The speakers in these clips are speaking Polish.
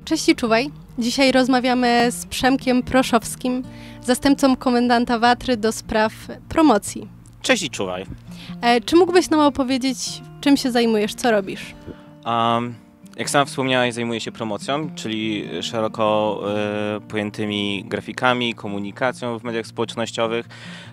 Cześć i czuwaj. Dzisiaj rozmawiamy z Przemkiem Proszowskim, zastępcą komendanta Watry do spraw promocji. Cześć i czuwaj. Czy mógłbyś nam opowiedzieć, czym się zajmujesz, co robisz? Jak sam wspomniałeś, zajmuję się promocją, czyli szeroko pojętymi grafikami, komunikacją w mediach społecznościowych.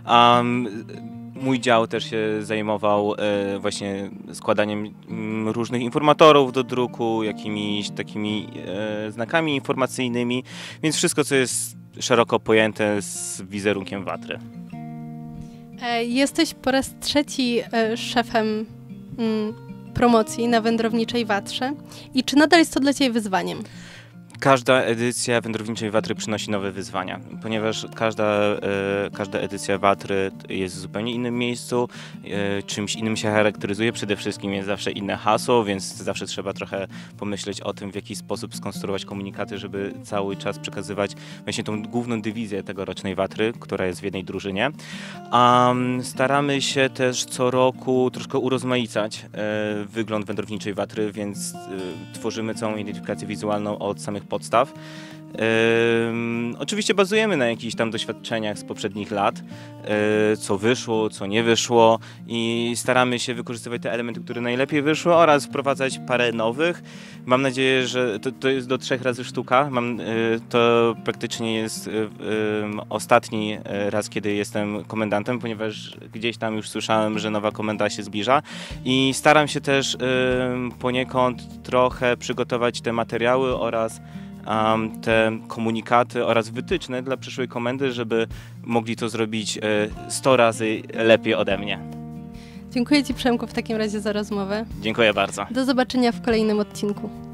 Mój dział też się zajmował właśnie składaniem różnych informatorów do druku, jakimiś takimi znakami informacyjnymi, więc wszystko, co jest szeroko pojęte z wizerunkiem Watry. Jesteś po raz trzeci szefem promocji na Wędrowniczej Watrze. I czy nadal jest to dla Ciebie wyzwaniem? Każda edycja Wędrowniczej Watry przynosi nowe wyzwania, ponieważ każda edycja Watry jest w zupełnie innym miejscu, czymś innym się charakteryzuje. Przede wszystkim jest zawsze inne hasło, więc zawsze trzeba trochę pomyśleć o tym, w jaki sposób skonstruować komunikaty, żeby cały czas przekazywać właśnie tą główną dywizję tegorocznej Watry, która jest w jednej drużynie. Staramy się też co roku troszkę urozmaicać wygląd Wędrowniczej Watry, więc tworzymy całą identyfikację wizualną od samych podstaw. Oczywiście bazujemy na jakichś tam doświadczeniach z poprzednich lat, co wyszło, co nie wyszło i staramy się wykorzystywać te elementy, które najlepiej wyszły oraz wprowadzać parę nowych. Mam nadzieję, że to jest do 3 razy sztuka. To praktycznie jest ostatni raz, kiedy jestem komendantem, ponieważ gdzieś tam już słyszałem, że nowa komenda się zbliża i staram się też poniekąd trochę przygotować te materiały oraz te komunikaty oraz wytyczne dla przyszłej komendy, żeby mogli to zrobić 100 razy lepiej ode mnie. Dziękuję Ci, Przemku, w takim razie za rozmowę. Dziękuję bardzo. Do zobaczenia w kolejnym odcinku.